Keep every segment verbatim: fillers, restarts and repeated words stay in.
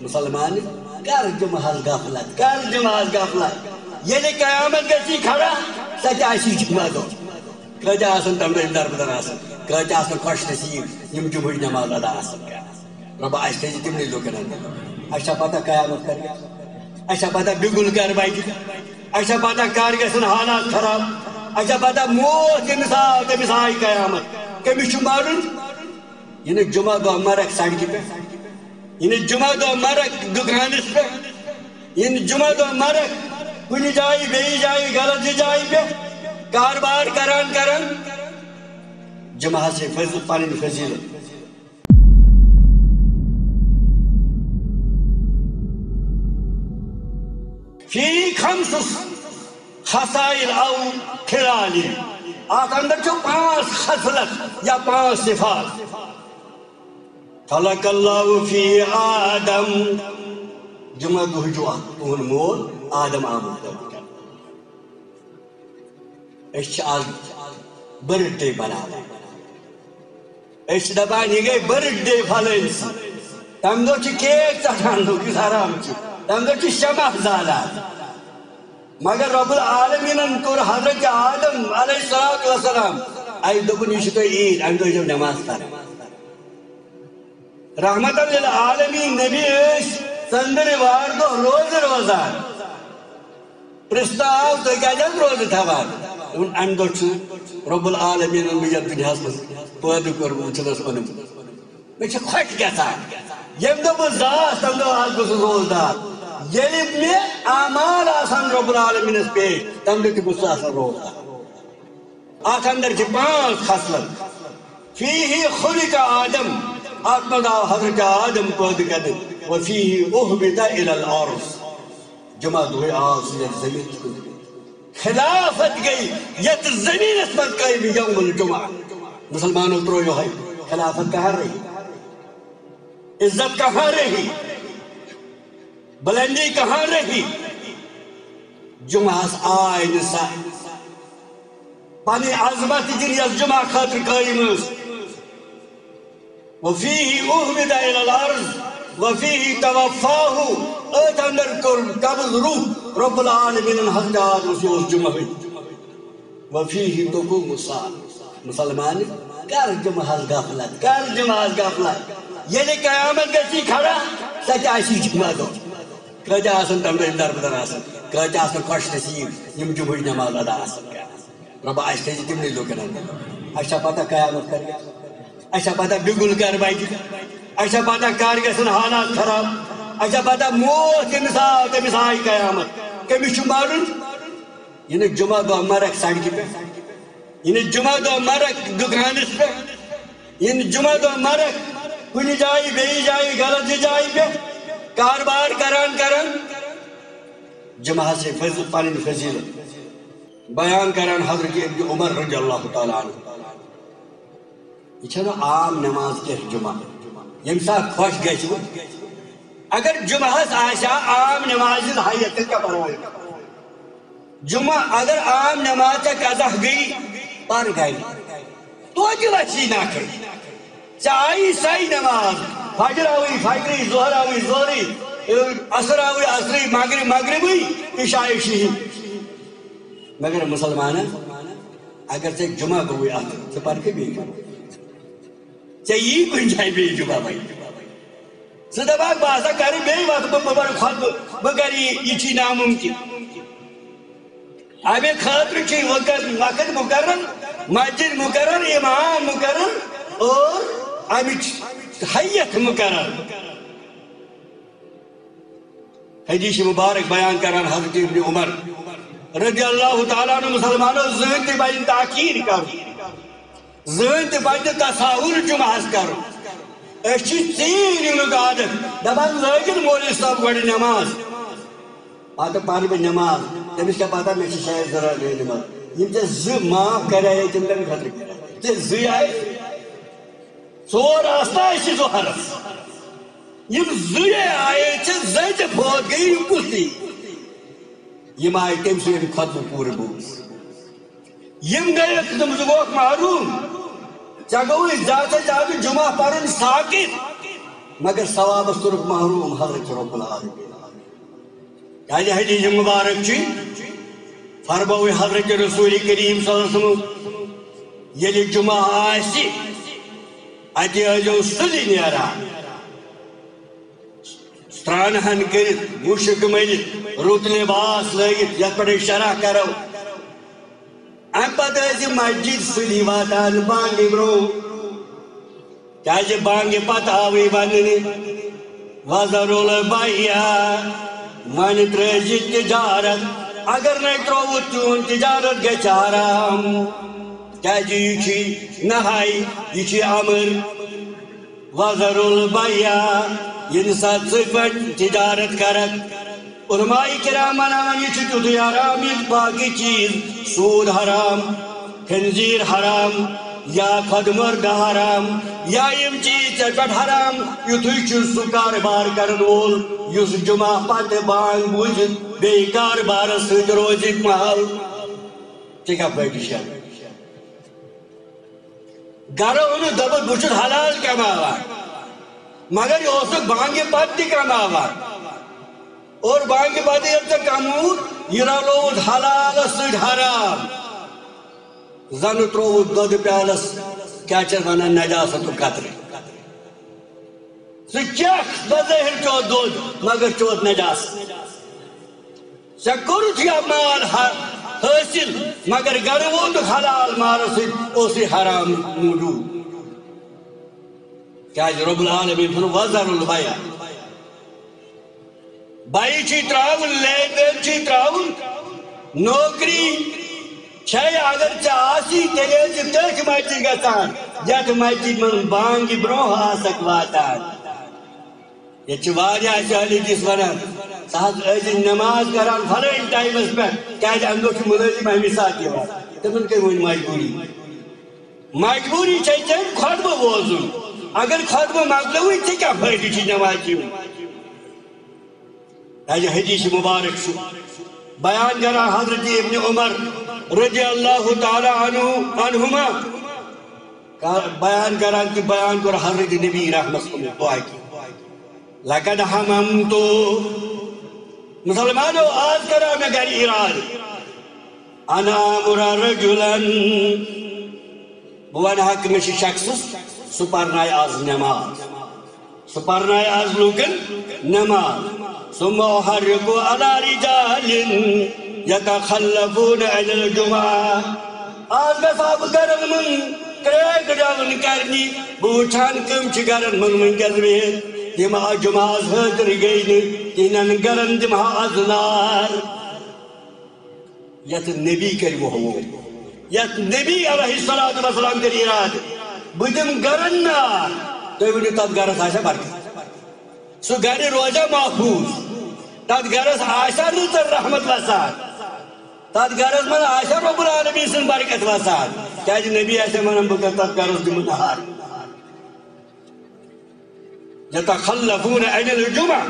مسلمان کر جمعہ غفلت کر جمعہ غفلت یعنی قیامت گژھی کھڑا سچ آسی جمعہ دو کتہ آسن تم دن دربدر آسن کتہ آسن خوش نصیب یم جمعہ نماز ادا آسن رب آس تھی تمنے لوکن اندر اچھا پتہ قیامت کر اچھا پتہ بگل کر بچ اچھا پتہ کر گژھن حالات خراب اچھا پتہ موت کمس آو تمس آئی قیامت کمس مرن یہ جمعہ دہ مرک سڑکہ پہ یہ جمعہ دہ مرک دکانس پہ یہ جمعہ دہ مرک کن جائیں بیس جائیں غلط جائیں پہ کاروبار کران کران جمعہ سے فضل پن فضیلت فی خمس خصائل او خلال آت اندر جو پانچ خصلت یا پانچ صفات خلق اللہ فی آدم جمعہ دہ جو تہن مول آدم آمد اس آز برتھ ڈے بنانا اس دپان یہ گئی برتھ ڈے پھلن تم دہ کیک ژٹان لوگ حرام تم دہ شمع زالان مگر رب العالمین کور حضرت آدم علیہ السلام آئی دپن یہ تھی عید ام دہ نماز پڑھ رحمت للعالمین نبی ژندر وار دہ روز روزان پرستاو تھی کتھ روز تھوان ام دہ رب العالمین یتھ دنیا مز پید کورمت اونم مے خوش گژھان یم دہ بہ زاس تم دہ آز بہ روزدار یل مے اعمال آسان رب العالمین پیش تم دہ تہ آسان روزدار ات اندر چھ پانچ خصلت فیہ خلق آدم ات مز آو حضرت آدم پید کرنے وفیہ اہبط الی الارض جمعہ دہ آو سہ زمین خلافت گئی یت زمین اس پر قائم یوم الجمعہ مسلمانوں ترو یہ ہے خلافت کہاں رہی عزت کہاں رہی بلندی کہاں رہی جمعہ آئے نسا پانی عظمت جن یس جمعہ خاطر قائم اس وفیہ احمد الى الارض وفیہ توفاہ ات اندر کر قبض روح رب العالمین حضرت آدم سے اس جمعہ وفیہ تقوم الساعہ مسلمان کر جمعہ غفلت کر جمعہ غفلت یعنی قیامت گژھی کھڑا سچ آسی جمعہ دو کتہ آسن تم دن دربدر آسن کتہ آسن خوش نصیب یم جمعہ نماز ادا آسن رب آس تھی تمنے لوکن اندر اچھا پتہ قیامت کر اچھا پتہ بگل کر بچ اچھا پتہ کر گژھن حالات خراب اچھا پتہ موت کمس آو تمس آئی قیامت کمس مرن یہ جمعہ دہ مرک سڑکہ پہ یہ جمعہ دہ مرک دکانس پہ یہ جمعہ دہ مرک کن جائیں بیس جائیں غلط جائیں پہ کاروبار کران کران جمعہ سے فضل پن فضیلت بیان کران حضرت ابن عمر رضی اللہ تعالیٰ عنہ یہ عام نماز کی جمعہ یم سات خوش گژھو اگر جمعہ آسا عام نماز حیت کا پروائی جمعہ اگر عام نماز قضا گئی پر گئی تو وسی نہ کر چاہیے صحیح نماز فجر آوی فجری ظہر آوی ظہری عصر آوی عصری مغرب مغربی عشاء عشی مگر مسلمان اگر سے جمعہ گوئی آتا تو پر کے بھی چاہیے کن جائے بھی جمعہ بھائی صدباک باسا کری بے وقت ببر خود بگری یہ چی ناممکن ہمیں خاطر چی وقت مقرر مسجد مقرر امام مقرر اور ہمیں حیت مقرر حدیث مبارک بیان کران حضرت ابن عمر رضی اللہ تعالیٰ عنہ مسلمانوں زہنتی باید تاکیر کرو زہنتی باید تصاور جمعہ کرو اچھی تیر انہوں عادت دبان لیکن مولی صاحب گوڑی نماز آتا پانی میں نماز تمہیں کیا پاتا میں شاید ذرا لے نماز یہ جو زی معاف کر رہے ہیں تم تم خطر کر رہے زی آئے سور آستا اسی زو حرف یہ زی آئے چھے زی چھے بہت گئی یہ کسی یہ آئے تم سے یہ خطر پورے بوس یہ گئے تم زگوک معروم چاگوئی جاتے جاتے جمعہ پرن ساکت مگر ثواب صرف محروم حضرت رب العالمین کیا حدیث مبارک چی فرموی حضرت رسول کریم صلی اللہ علیہ وسلم یلی جمعہ آسی اتی ازو سلی نیرا سترانہن کرت مشک ملت روت لباس لگت یت پڑے شرح کرو ام پتہ ازی مسجد سلی واتان بانگی برو کیا جی بانگی پتہ آوی بننی وزر البیع من ترجی تجارت اگر نہیں ترو چون تجارت گچ حرام کیا جی یہ نہائی یہ امر وزر البیع ین سات سپٹ تجارت کرت علماء کرام منان یہ تیوتھی حرام یہ باقی چیز سود حرام خنزیر حرام یا خود مرد حرام یا یم چیز چپٹ حرام یتھی چھ سہ کاربار کرن وول یس جمعہ پتہ بانگ بوزت بی کاربار ست روزک محل ٹھیک ہے گھر ان دبت بچت حلال کماوان مگر یہ اوسک بانگی پتہ تہ کماوان اور بانگی پتہ یل کمود یہ رلوت حلال ست حرام زن تروت دود پیالس کیا چھ ونان نجاست قطر سہ چکھ بظاہر چوت دود مگر چوت نجاست سہ کورت یہ مال حاصل مگر گر ووت حلال مال ست اسی حرام موجود کیا رب العالمین فرمو وزر البیع بائی چی تراؤن لین دین چی تراؤن نوکری چھے اگر چاہاسی تیلے چی تک مسجد گسان جت مسجد من بانگی برو آسک واتان یہ چھ واریاہ چاہلی جس ونان ساتھ ایسی نماز کران فلین ٹائم اس پر کہتے اندو چھ ملازم ہمی ساتھ یہ تمن کے وہ مجبوری مجبوری چھے چاہت خطبہ بوزن اگر خطبہ مغلوی تھی کیا فائدی چھ نماز کی ایسی حدیث مبارک شو بیان کرا حضرت ابن عمر رضی اللہ تعالی عنہما بیان کرا کہ بیان کرا حضرت نبی رحمت اللہ دعا کی لقد حممتو مسلمانوں آج کرا میں گر اراد انا مرا رجلن بوان حق میں شخص سپرنائی آز نماز سپرنائی آز لوگن نماز ثم احرقو علی رجال یتخلفون عن الجمعہ آج میں صاحب گرن من کریک جاون کرنی بوچھان کم چھ گرن من من کذبین تم جمعہ حضر گئی تینن گرن تم ازنار یت نبی کر وہ یت نبی علیہ السلام کر اراد بدم گرن نار تو ونی تب گرس آشا برکت سو گر روزہ محفوظ تب گرس آشا نظر رحمت وسان تب گرس من آشا رب العالمین سن برکت وسان کیا جی نبی آشا منم بکر تب گرس دم نهار یتخلفون عن الجمعہ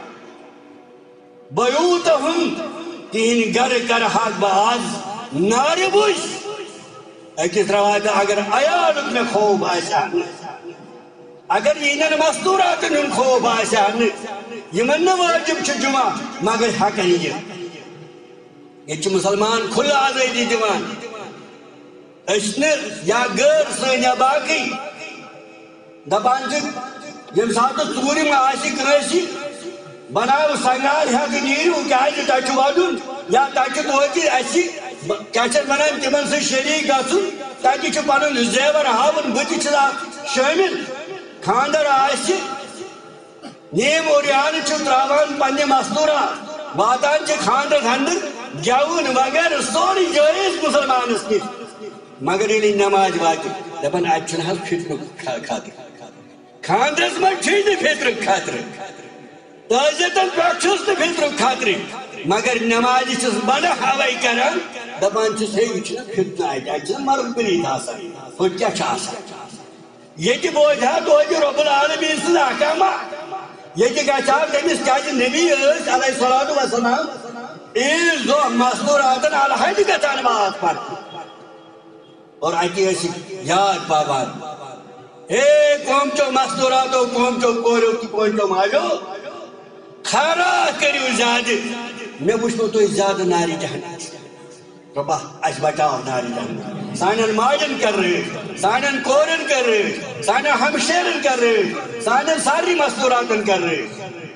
بیوتهم تین گر کر حق باز نار بوش اکس روایت اگر عیالت میں خوب آشان اگر اینن مستورات ان خوب آشان یمن واجب چھ جمعہ مگر حق نہیں یہ چھ مسلمان کھلا آزادی دیوان اشن یا گر سن یا باقی دبان چھ یم ساتھ ژوٗرِ ما آسہِ کٲنٛسہِ بناو سنگار ہیٚکہِ نیٖرِو کیٛازِ تتہِ چھُ وَدُن یا تتہِ چھُ توتہِ اَسہِ کیٛاہ چھِ وَنان تِمن سۭتۍ شریٖک گژھُن تتہِ چھُ پنُن زیور ہاوُن بہٕ تہِ چھُس اکھ شٲمِل خانٛدر آسہِ نیم اوریان چھُ ترٛاوان پننہِ مستوٗرات واتان چھِ خانٛدرس انٛدر گٮ۪وُن وغیرہ سورُے جٲیِز مُسلمانس نِش مگر ییٚلہِ نماز واتہِ دپان اتہِ چھُنہٕ حظ فِطرُک خاطرٕ خاندرس من چھُے نہٕ فِطرُک خاطرٕ تعزیتن پٮ۪ٹھ چھُس نہٕ فِطرُک خاطرٕ مگر نمازِ چھُس بڑٕ ہوے کران دپان چھُس ہے یہِ چھُنہٕ فِطرٕ اتہِ اتہِ چھُنہٕ مرد پریٖد آسان ہُتہِ کیٛاہ چھُ آسان ییٚتہِ بوزِ ہا توتہِ رۄب العالمیٖن سٕنٛز احکامات ییٚتہِ گژھِ ہا تٔمِس کیٛازِ نبی ٲسۍ علیہ الصلوٰۃ والسلام عیٖذ دۄہ مستوٗراتن الحدِ گژھان نماز پرنہِ اور اتہِ ٲسِکھ یاد پاوان اے قوم چو مستوراتو قوم چو کوریو کی قوم چو ماجو خیرات کریو زیادہ میں وچھو تو زیادہ ناری جہنم ربا اس بچاؤ ناری جہنم سانن ماجن کر رہے سانن کورن کر رہے سانن ہمشیرن کر رہے سانن ساری مستوراتن کر رہے